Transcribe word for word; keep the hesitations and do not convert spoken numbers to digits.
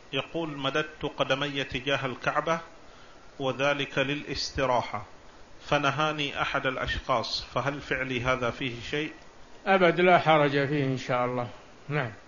يقول: مددت قدمي تجاه الكعبة وذلك للاستراحة، فنهاني أحد الأشخاص، فهل فعلي هذا فيه شيء؟ أبد لا حرج فيه إن شاء الله. نعم.